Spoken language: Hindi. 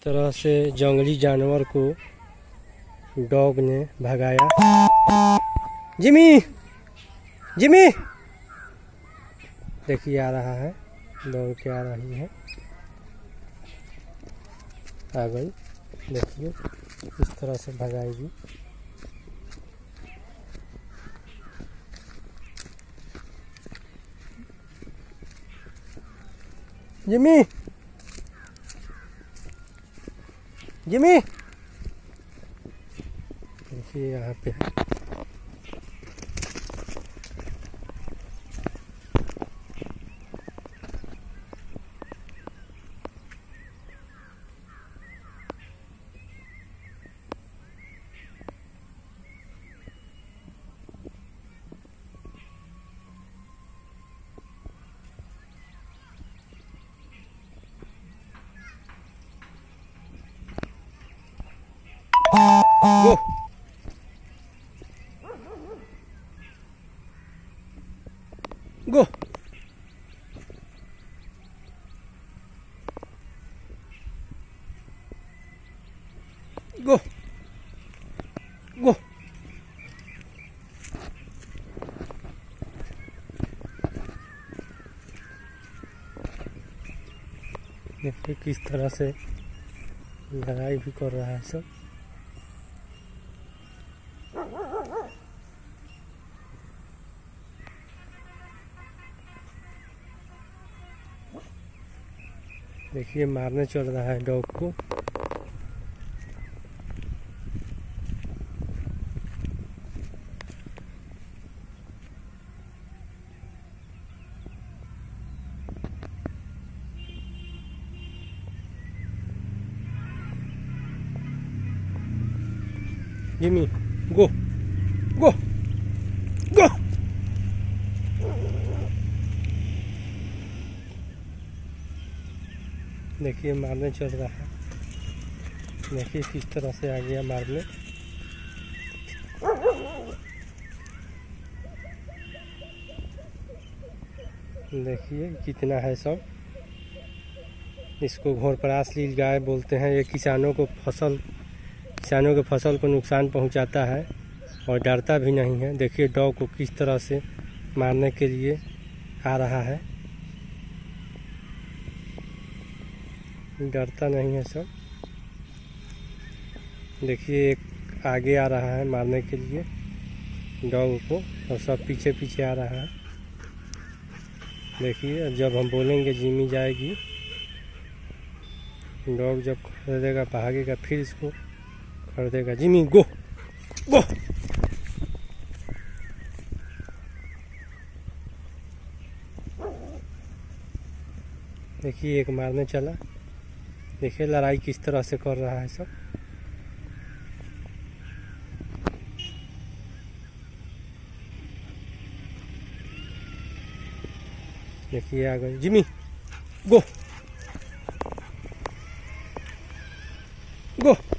तरह से जंगली जानवर को डॉग ने भगाया। जिमी, जिमी देखिए आ रहा है, दौड़ के आ रही है, आ गई। देखिए इस तरह से भगाएगी। जिमी, जिमी देखिए यहाँ पे गो गो गो गो। देखिए किस तरह से लड़ाई भी कर रहा है सब। देखिए मारने चल रहा है डॉग को। Jimmy go go go. देखिए मारने चल रहा है। देखिए किस तरह से आ गया मारने। देखिए कितना है सब। इसको घोड़परासली गाय बोलते हैं। ये किसानों के फसल को नुकसान पहुंचाता है और डरता भी नहीं है। देखिए डॉग को किस तरह से मारने के लिए आ रहा है, डरता नहीं है सब। देखिए एक आगे आ रहा है मारने के लिए डॉग को और सब पीछे पीछे आ रहा है। देखिए जब हम बोलेंगे जिमी जाएगी, डॉग जब खरीदेगा भागेगा, फिर इसको खरीदेगा। Jimmy go go. देखिए एक मारने चला। देखिए लड़ाई किस तरह से कर रहा है सब। देखिए आ गई जिमी गो गो।